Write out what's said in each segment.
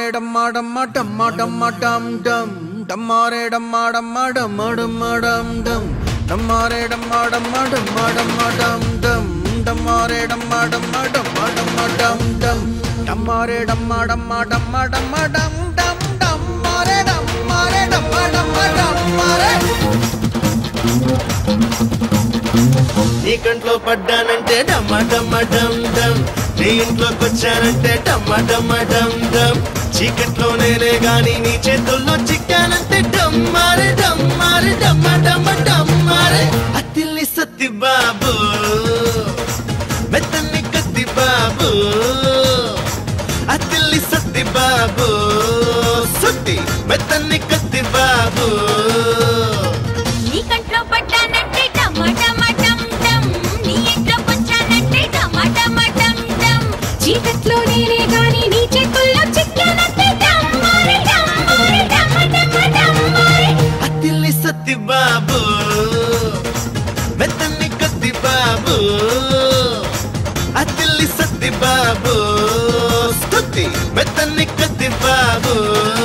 Dammare Damma Damma Damma Damma Dum Dum Dammare Damma Damma Damma Damma Dum Dum Dammare Damma Damma Damma Damma Dum Dum Dammare Damma Damma Damma Damma Dum Dum Dammare Damma Damma Damma Damma Dum Dum Dammare Dammare Damma Damma Dammare నీ కంట్లో పడ్డానంటే డమ్మ డమ్మ డమ్ డమ్ నీ ఇంట్లోకి వచ్చానంటే డమ్మ డమ్మ డమ్ డమ్ చీకట్లో నేనే గాని నీ చేతుల్లో చిక్కానంటే డమ్మారే డమ్మారే డమ్మ డమ్మ డమ్మారే అతిల్లి సత్తి బాబు మెత్తని కత్తి బాబు అతిల్లి సత్తి బాబు సత్తి మెత్తని కత్తి బాబు నీ కంట్లో పడ్డానంటే డమ్మ డమ్మ డమ్ డమ్ నీ ఇంట్లోకి వచ్చానంటే డమ్మ డమ్మ డమ్ డమ్ చీకట్లో నేనే గాని నీ చేతుల్లో చిక్కానంటే డమ్మారే డమ్మారే డమ్మ డమ్మ డమ్మారే అతిల్లి సత్తి బాబు మెత్తని కత్తి బాబు అతిల్లి సత్తి బాబు స్తుతి మెత్తని కత్తి బాబు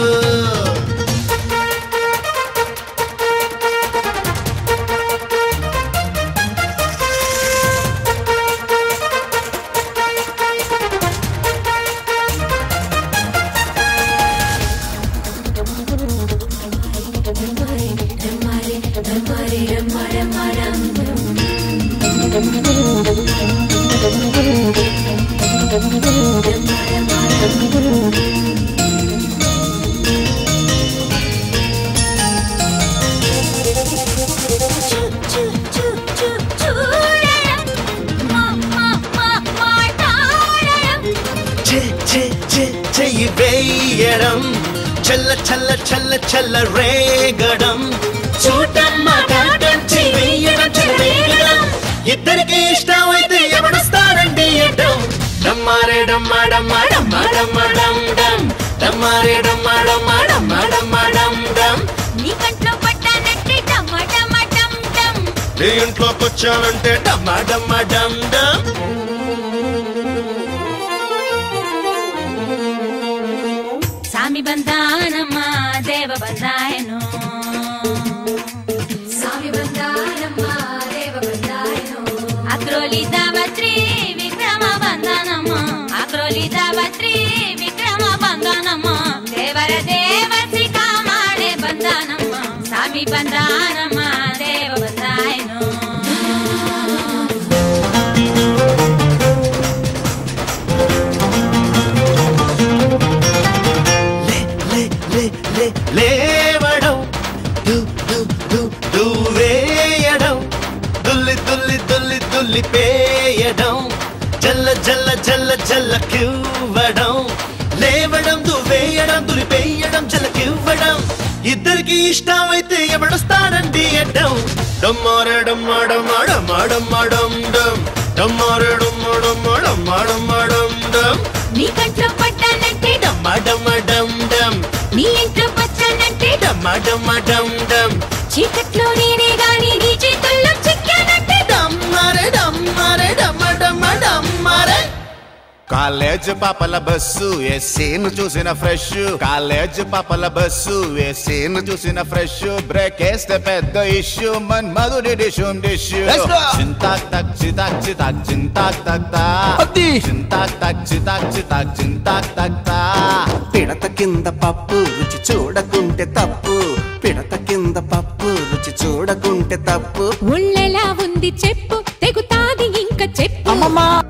చెయ్యి వేయడం చల్ల చల్ల చల్ల చల్ల రేగడం చూడడం మాట్లాడడం చెయ్యి వేయడం చెయ్యడం ఇద్దరికి ఇష్టం అయితే ఎవడొస్తారండి అడ్డం డమ్మారే డమ్మ డమ్మ డమ్మ డమ్మ డమ్ డమ్ డమ్మారే డమ్మ డమ్మ డమ్మ డమ్మ డమ్ డమ్ నీ కంట్లో పడ్డానంటే డమ్మ డమ్మ డమ్ డమ్ నీ ఇంట్లోకి వచ్చానంటే డమ్మ డమ్మ డమ్ డమ్ సామి బంధానమ్మ దేవ బంధాయను సామి బంధానమ్మ దేవ బంధాయను అక్రోలి దావత్రి విక్రమ బంధనమ్మ అక్రోలి దావత్రి విక్రమ బంధనమ్మ దేవర దేవసి కామాడే బంధనమ్మ సామి బంధానమ్మ దేవ బంధాయను లేవడం వేయడం దుల్లి దుల్లి దుల్లి దుల్లి పేయడం జల్ల జల్ల జల్ల జల్ల కివ్వడం లేవడం వేయడం దుల్లి పేయడం జల్ల కివ్వడం ఇద్దరికి ఇష్టం అయితే ఎవడొస్తాడండి అడ్డం డమ్మారే డమ్మ డమ్మ డమ్మ డమ్మ డమ్ డమ్ డమ్మారే డమ్మ డమ్మ డమ్మ డమ్మ డమ్ డమ్ నీ కంట్లో పడ్డానంటే డమ్మ డమ్మ డమ్ డమ్ నీ ఇంట్లో వచ్చానంటే డమ్మ డమ్మ డమ్ డమ్ చీకట్లో నేనే గాని నీ చేతుల్లో చిక్కానంటే డమ్మారే డమ్మారే డమ్మ డమ్మ డమ్మారే కాలేజ్ పాపల బస్సు ఏసీను చూసిన ఫ్రెష్ కాలేజ్ పాపల బస్సు ఏసీను చూసిన ఫ్రెష్ బ్రేక్ వేస్తే పెద్ద ఇష్యూ మన్ మధుడి డిషుమ్ డిష్యూ చింతాక్ తక్ చితాక్ చితాక్ చింతాక్ తక్తా చింతాక్ తక్ చితాక్ చితాక్ చింతాక్ తక్తా పిడత కింద పప్పు రుచి చూడకుంటే తప్పు పిడత కింద పప్పు రుచి చూడకుంటే తప్పు ఒళ్ళెలా ఉంది చెప్పు తెగుతాది ఇంకా చెప్పు